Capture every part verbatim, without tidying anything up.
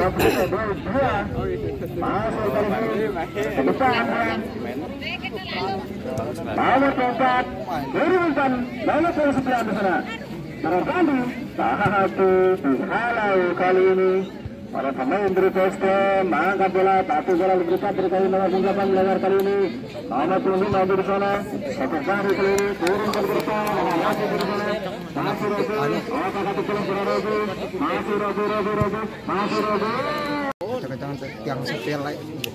Satu dua dua. Masuk kali ini ke depan. Nomor empat turunkan nomor sembilan di sana. Nomor Bandi satu dihalau kali ini. Para pemain dari P S T mengangkat bola, tapi bola berdekat dari kali nomor delapan melewar kali ini. Nomor lima di sana. Satu kali kali ini turunkan ke depan. Masih di sana. Masih Robi. Apa kata pulang ke Robi? Masih Robi, Robi, Robi. Masih Robi. Jangan-jangan yang sepele.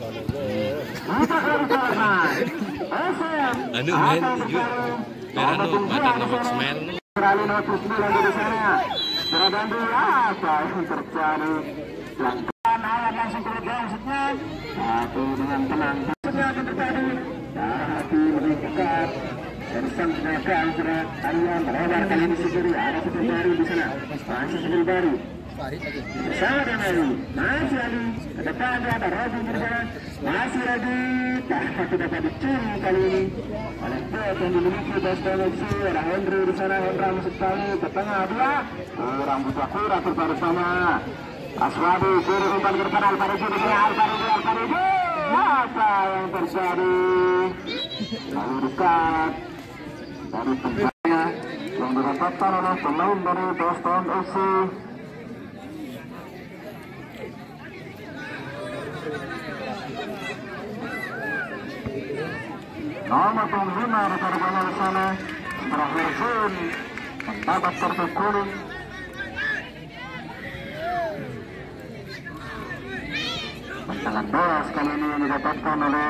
Anu men, anu pada nomor semen. Kali nomor sembilan di sana. Berbantu apa yang terjadi? Langkah ayat langsung ke maksudnya. Satu dengan tenang. Maksudnya akan terjadi. Satu lebih dekat. Dan sang tenaga antara Arya melebar kali ini Sigiri. Ada satu baru di sana. Masih Sigiri baru. Bersama dengan Ali. Masih Ali. Ke depan ada Robi di sana. Masih Robi. Tapi tidak dapat dicuri kali ini. Oleh Bot yang dimiliki Bos Koneksi. Ada Hendry di sana. Hendra masuk kali ke tengah dia. Kurang butuh kurang bersama. Aswadi kiri umpan ke depan Alfaridi di sana. Alfaridi, Alfaridi. Apa yang terjadi? Lalu dekat dari penjara yang didapatkan oleh pemain dari Boston F C. Nomor lima rekan-rekannya di sana. Terakhir Jun mendapat kartu kuning. Tendangan bebas kali ini didapatkan oleh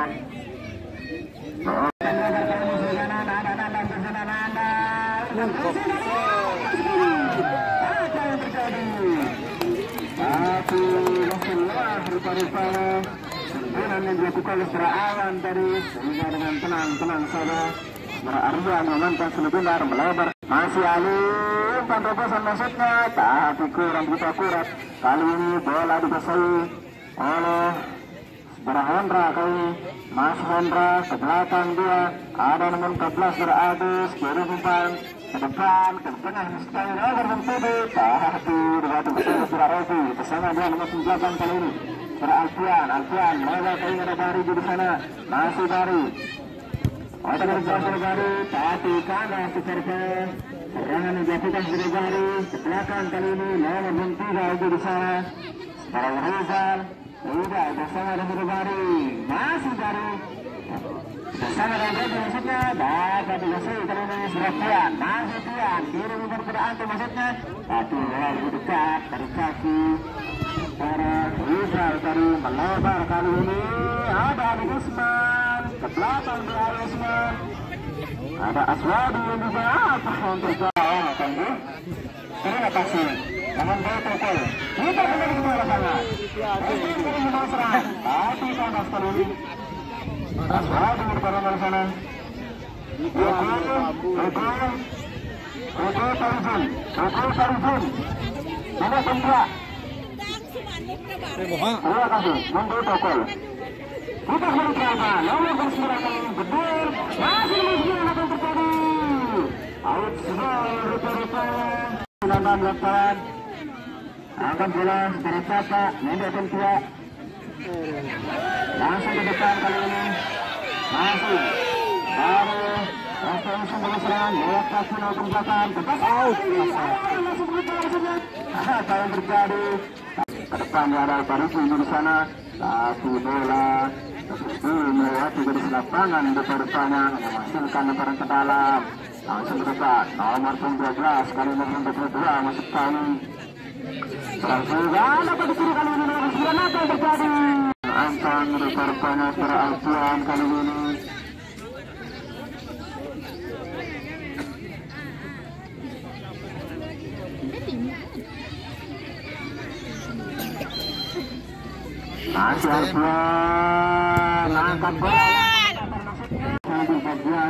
apa yang terjadi? Tapi Rasulullah rupa-rupanya sembilan yang dilakukan secara awan tadi sehingga dengan tenang-tenang saja Arya memantau sebentar melebar. Masih Ali umpan terobosan maksudnya, tapi kurang begitu akurat. Kali ini bola dikuasai oleh Saudara Hendra kali ini. Mas Hendra ke belakang dia. Ada nomor empat belas beradus kiri umpan ke depan ke tengah sekali lebar mentudu, tapi begitu betul Saudara Robi bersama dia nomor sembilan kali ini. Saudara Alfian, Alfian lebar kali ini ada Bari di sana. Masih Bari. Ada berjalan Bari, tapi kanan secara serangan yang dilakukan dari Bari ke belakang kali ini nomor tiga itu di sana. Saudara Rizal tidak bersama dengan Bari, masih Bari bersama dengan Bari maksudnya dapat dikasih kali ini sudah Tian, masih Tian kiri umpan pada Anto maksudnya, tapi lebih dekat dari kaki para Rizal tadi melebar kali ini. Ada Ali Usman ke belakang di Ali Usman, ada Aswadi yang juga apa untuk jauh tunggu terima kasih namun protokol kita kembali ke lapangan tapi sama sekali ini Aswadi berpada di sana. Oke oke oke Tarizun oke Tarizun mana Sandra. Terima kasih memprotokol. Kita kembali ke lapangan nomor berseberangan betul masih mungkin akan terjadi out sebal rupa-rupanya penonton lapangan angkat bola dari Sapa Nenda Tentua langsung ke depan kali ini masih baru langsung bola serangan lewat kaki maupun belakang tepat out langsung ke depan apa yang terjadi ke depan ada Alfaridi di sana tapi bola melewati garis lapangan depan-depannya menghasilkan lemparan ke dalam langsung ke depan nomor dua belas kali nomor dua puluh dua masuk kali Tersudah dapat disuruh kali ini nomor sembilan apa yang terjadi Antang depan-depannya secara Alfian kali ini masih Alfian angkat bola sambil bagian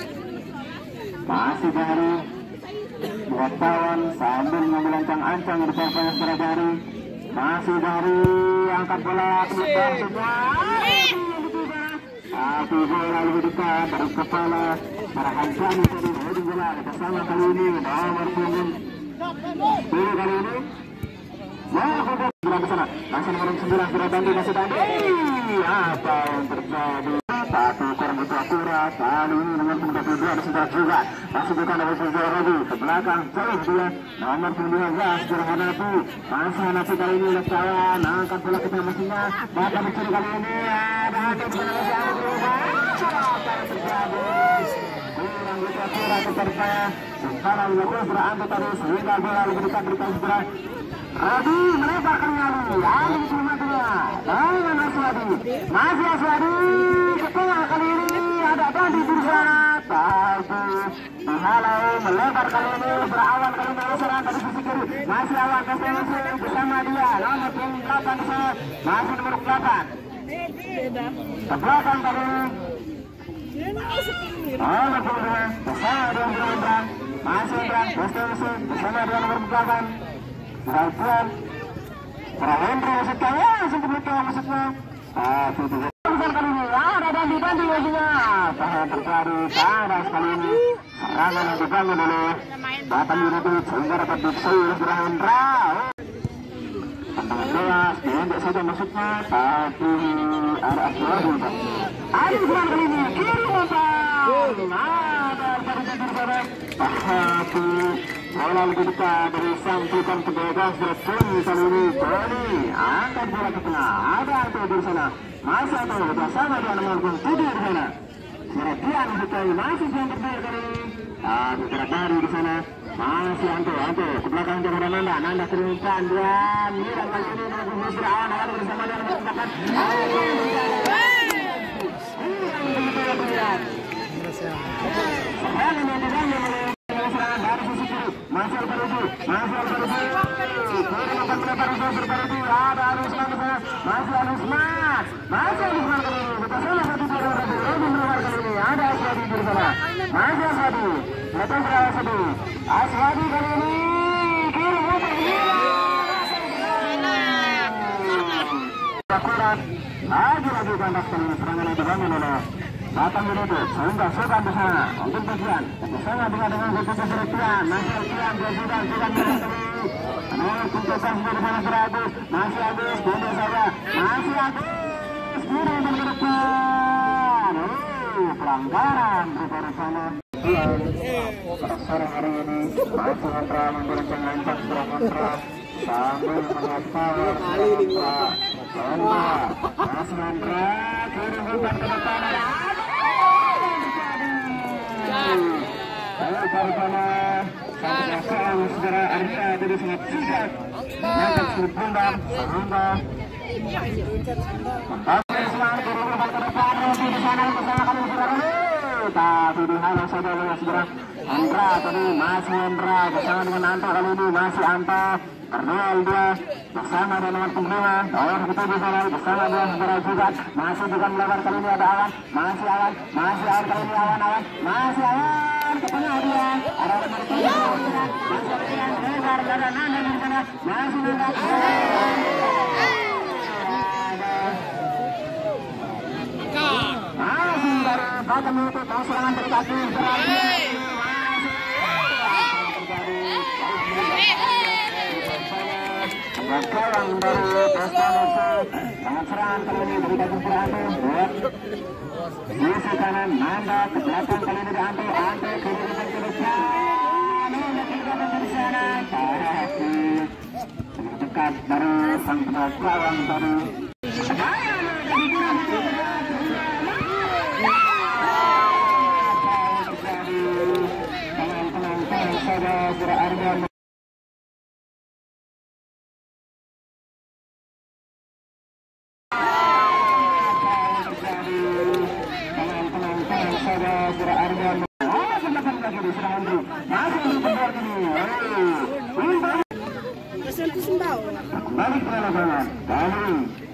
masih dari wartawan sambil mengambil ancang-ancang di depan secara dari masih dari angkat bola keluar semua tapi bola lebih dekat dari kepala para Hanjani tadi dari bola bersama kali ini nomor punggung kiri kali ini Bola ke sana, masih nomor sembilan sudah Dandi, masih Dandi. Apa yang terjadi? Satu kurang itu akurat. Kali ini nomor tiga puluh dua sudah juga. Masih bukan nomor sembilan lagi. Ke belakang jauh dia. Nomor sembilan belas Jurang Hanafi. Masih Hanafi kali ini oleh kawan. Angkat bola ke mesinnya. Maka mencuri kali ini. Ada hati di sana masih ada berubah. Apa yang terjadi? Kurang itu akurat ternyata. Sekarang Yoko sudah angkat tadi sehingga bola lebih dekat berikan segera. Adi melebarkan Ali, Ali selamatnya. Dengan Aswadi, masih Aswadi. Ketua kali ini ada Dandi di sana. Tapi dihalau melebar kali ini berawan kali ini serang dari sisi kiri. Masih awan Kestemasi bersama dia. Nomor delapan di sana. Masih nomor delapan. Ke belakang kali ini. Nomor dua bersama dia Indra. Masih Indra Kestemasi bersama dia nomor delapan. Perhatian Prahendra maksudnya ya langsung ke belakang maksudnya. Ah itu juga kali ini ada Dandi Dandi maksudnya. Apa yang terjadi pada kali ini serangan yang dibangun oleh Batam United sehingga dapat dikesui oleh Prahendra. Tendangan jelas dihendek saja maksudnya, tapi ada Aswadi. Ada serangan kali ini kiri umpan. Ada dari sisi sana. Tapi bola lebih dekat dari sang tukang penjaga Tony kali ini. Tony angkat bola ke tengah. Ada Anto di sana. Masih Anto bersama dia nomor tujuh di sana. Seratian Bukai masih yang berdiri kali ini. Tapi terjadi di sana. Masih Anto, Anto ke belakang ke arah Nanda. Nanda terumpan dia. Mira kali ini nomor berawan awal bersama dia nomor belakang. Serangan yang dibangun oleh serangan dari sisi kiri. Masih Al-Faruji, masih Al-Faruji. Kiri nomor melebar untuk Al-Faruji. Ada Al-Usman di sana. Masih Al-Usman. Masih Al-Usman kali ini. Kita salah satu dari Al-Faruji. Lebih luar kali ini. Ada Aswadi di sana. Masih Aswadi. Lepas dari Aswadi. Aswadi kali ini. Kiri motor gila. Akurat. Lagi-lagi kandas kali ini. Serangan yang dibangun oleh Batam United sehingga Sultan di sana untuk tujuan bersama dengan dengan Sultan Sertian masih Sertian dia sudah sudah melalui menolak tuntutan sudah di sana sudah habis masih habis bunuh saja masih habis kiri untuk ke depan. Oh pelanggaran di sana pada sore hari ini masih Hendra menggunakan ancam seorang Hendra sambil melihat power Hendra Hendra masih Hendra kiri umpan ke depan. Lalu dari sana sampai sekarang saudara Arya jadi sangat sigap mengangkat sudut pandang sehingga membangun semangat kiri umpan ke depan di sana bersama kami saudara. Tapi dihalau saja oleh saudara Hendra tadi masih Hendra bersama dengan Anto kali ini masih Anto Bernal dia bersama dengan pengguna nomor kita di sana bersama dia saudara juga masih bukan melebar kali ini ada awan masih awan masih awan kali ini awan awan masih awan ke tengah dia ada nomor tujuh masih awan lebar ada Nanda di sana masih Nanda masih dari Batam itu tahu serangan dari kaki berarti Kawan dari Pestamasi sangat serangan kali ini dari kaki berarti sisi kanan Nanda ke belakang kali ini Anto Anto kiri ke depan Nanda tidak dari sana tapi dekat dari sang kawan dari tenang-tenang saja Sura Arya balik ke lapangan kali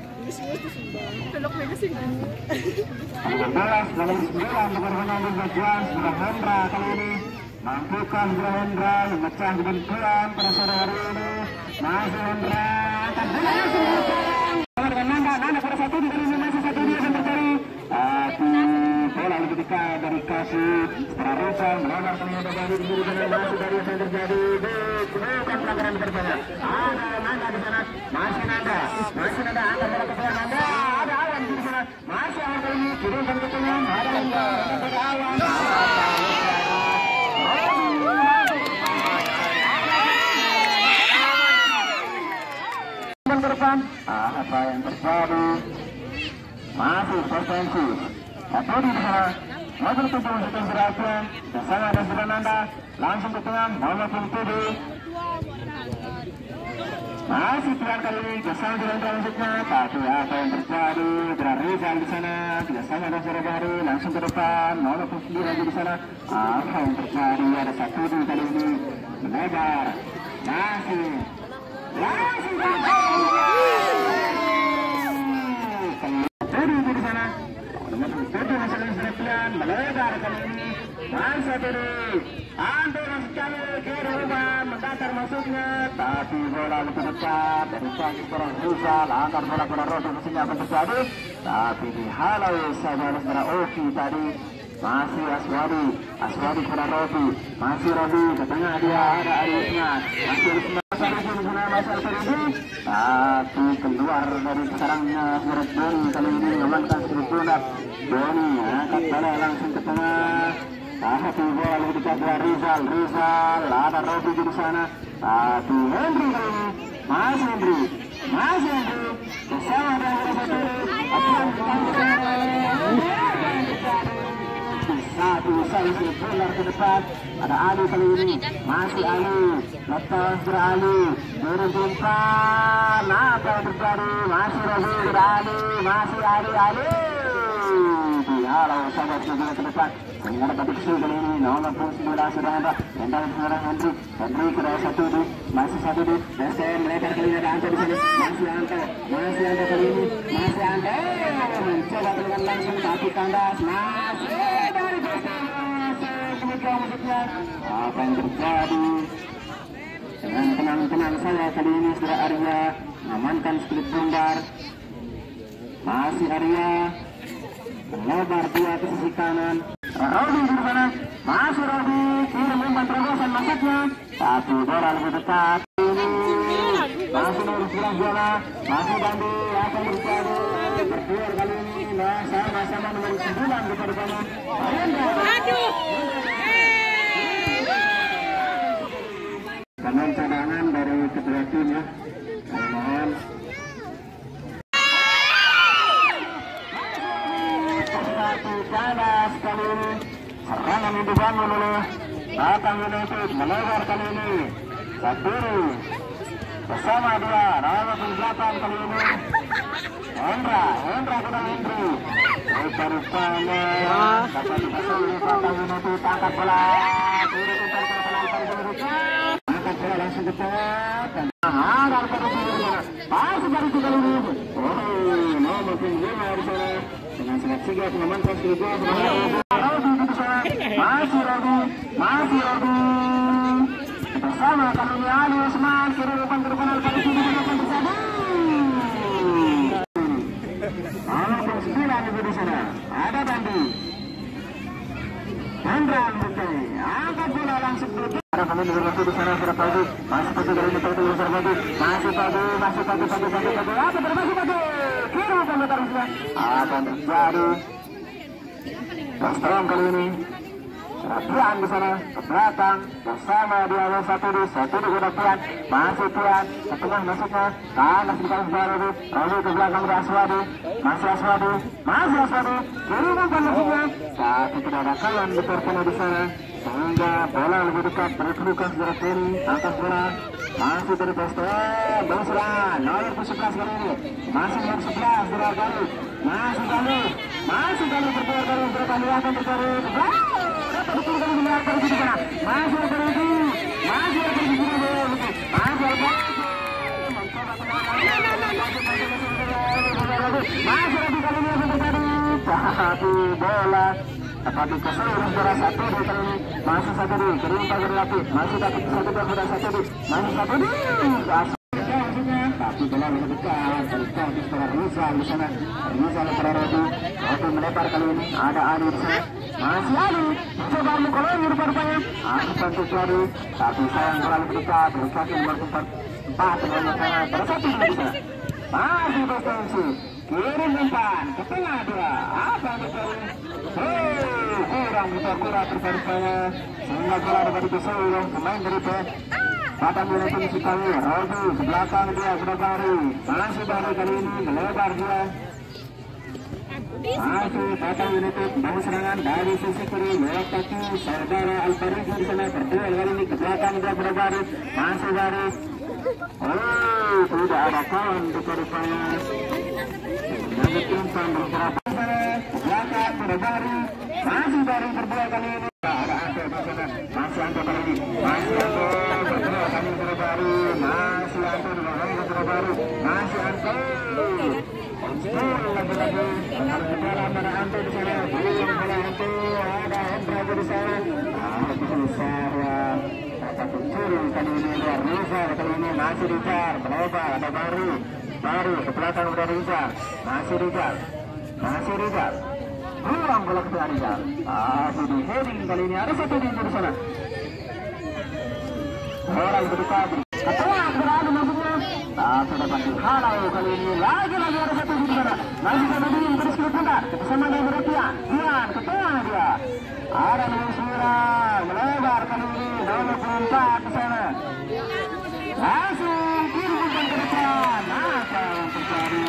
belas dalam sembilan berhubungan di bagian sudah Hendra kali ini mampukah Hendra memecah kebuntuan pada sore hari ini masih Hendra akan dengan Nanda Nanda pada satu di kali ini masih satu dia akan mencari tapi bola lebih dekat dari lokasi setelah Rizal melawan ternyata dari diri dengan masih dari yang terjadi di bukan pelanggaran berbahaya. Ada Nanda di sana, masih Nanda, masih Nanda angkat bola ke tengah Nanda, ada Awan di sana, masih Awan kali ini kirimkan ke tengah, ada Nanda, ada Awan. Ke depan, ah, apa yang terjadi? Masih potensi. Satu di sana, masuk ke tujuh sekian berhasil. Kesana ada sudah Nanda, langsung ke tengah, nomor tujuh. Masih pilihan kali ini, kesana jalan selanjutnya. Tapi apa yang terjadi? Gerak Rizal di sana, kesana ada sudah baru, langsung ke depan, nomor tujuh lagi di sana. Apa yang terjadi? Ada satu di kali ini, melebar. Masih. Langsung ke depan. Tadi di sana. Tadi masalah serpian melebar kali ini. Masa tadi. Antara sekali kiri rumah mendatar masuknya. Tapi bola lebih dekat dari kaki seorang Rizal. Antar bola pada Robi mesinnya akan terjadi. Tapi dihalau saja oleh saudara Oki tadi. Masih Aswadi. Aswadi pada Robi. Masih Robi. Ke tengah dia ada Ariusnya. Masih Ariusnya. Tapi keluar dari sarangnya Surat Boni kali ini mengamankan Surat Boni. Boni angkat bola langsung ke tengah. Tapi bola lebih dekat dari Rizal. Rizal ada Robi di sana. Tapi Hendri kali ini masih Hendri, masih Hendri bersama dengan satu. Satu sisi bola ke depan. Ada Ali kali ini, masih Ali, lepas dari Ali, berjumpa. Apa yang terjadi? Masih Robi dari Ali, masih Ali Ali. Dihalau sahabat juga ke depan. Sehingga dapat dikasih kali ini nomor sembilan sudah ada. Dan dari seorang Hendri, Hendri kira satu di, masih satu di. S M melebar kali ini ada Anto di sini, masih Anto, masih Anto kali ini, masih Anto. Mencoba dengan langsung tapi kandas, masih dari musiknya. Apa yang terjadi? Dengan tenang-tenang saya kali ini sudah Arya mengamankan split bundar. Masih Arya melebar dia ke sisi kanan. Robi di sana, masih Robi kirim umpan terobosan masuknya. Tapi bola lebih dekat. Masih Nurul sebelah zona, masih Dandi. Apa yang terjadi? Berkeluar kali ini, nah sama-sama nomor sembilan di depannya. Aduh. Pemain cadangan dari kedua tim ya. Mohon. Satu cadas kali ini. Serangan yang dibangun oleh Batang United melebar kali ini. Satu bersama dia nomor delapan kali ini. Hendra, Hendra kita Hendri. Rupanya dapat dipasang oleh Batang United. Angkat bola. Turut untuk penonton seluruhnya. Langsung ke tengah dan ada pada sana. Masih dari tiga kali ini. Oh, nomor lima di sana dengan sangat sigap mengamankan seluruh Robi di sana. Masih Robi, masih Robi. Bersama kali ini Ali Usman kiri depan ke depan kali ini akan terjadi. Nomor sembilan di sana. Ada Dandi. Hendra Bukti angkat bola langsung ke ada kami berlaku di sana sudah pagi. Masih pagi dari ini pagi besar pagi. Masih pagi, masih pagi, pagi, pagi, pagi. Apa bermasih pagi? Kiri akan terusnya. Apa yang terjadi? Strong kali ini. Pian di sana ke belakang bersama dia satu di satu di udah Pian. Masih Pian ke tengah masuknya. Kanas di kanan baru di. Lalu ke belakang di Aswadi. Masih Aswadi, masih Aswadi. Kiri akan masuknya. Tapi tidak ada kawan di terkena di sana. Sehingga bola lebih dekat berkedudukan sejarah kiri. Angkat bola masih dari Pesto Bangsuran nomor sebelas kali ini. Masih nomor sebelas Gelar Galuh. Masih Galuh, masih Galuh berkeluar dari berapa dia akan tercari. Dapat betul kali Gelar Galuh di sana. Masih ada Rudi, masih ada di sini boleh. Masih ada mencoba masih ada kali ini akan terjadi. Tapi bola tapi keseluruhan sudah satu di kali ini. Masih satu di kering pagar lapis. Masih satu satu sudah satu di. Masih satu di. Tapi bola terlalu dekat, dekat di sebelah Rizal di sana. Rizal terlalu Robi melebar kali ini. Ada Adi di sana. Masih Adi. Coba mengkoloni rupa-rupanya. Aku bantu cari, tapi sayang terlalu dekat. Dekat yang nomor empat empat terlalu sana. Bersatu di sana. Masih bertensi. Kirim umpan ke tengah dia. Apa yang dicari? Hei, kurang kurang rupa-rupanya. Sehingga bola dapat dipisah pemain dari P. Batang United Sikawi, Robi ke belakang dia sudah baru. Masih baru kali ini melebar dia. Masih Batang United bahu serangan dari sisi kiri lewat kaki saudara Alfariji di sana berduel kali ini ke belakang dia sudah baru. Masih baru. Oh, tidak ada kawan rupa-rupanya. Dapat umpan beberapa sana ke belakang sudah baru. Masih baru berdua kali ini. Ada Anto di sana. Masih Anto kali ini. Masih Anto. Kami baru masih Anto di bawah baru masih Anto lagi-lagi harus bola mana Anto di sana belum bola Anto ada Hendra di sana lebih besar ya kata pencuri kali ini luar Rizal kali ini masih Rizal melebar ada baru baru ke belakang udah Rizal masih Rizal masih Rizal kurang bola ke Rizal ah di heading kali ini ada satu di sana. Orang berdekat ketua beradu maksudnya tapi dapat dihalau kali ini lagi-lagi ada satu di sana masih sama dia yang terus keluar bersama dia berhatian Dian ketua dia ada Luis Mira melebar kali ini nomor empat di sana langsung kirim umpan ke depan apa yang terjadi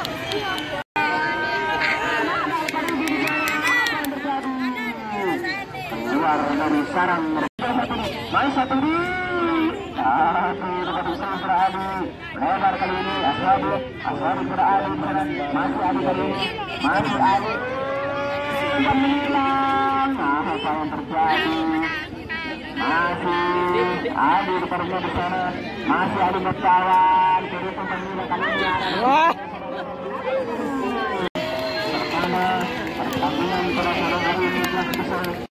keluar dari sarang main satu di Aduh, dapat usaha beradu lebar kali ini Aswabi Aswabi beradu masih Adi kali ini masih Adi dan menilang nah apa yang terjadi masih Adi depannya di sana masih Adi bercawan terus pemilang kali ini pertama pertandingan pada sore hari ini telah selesai.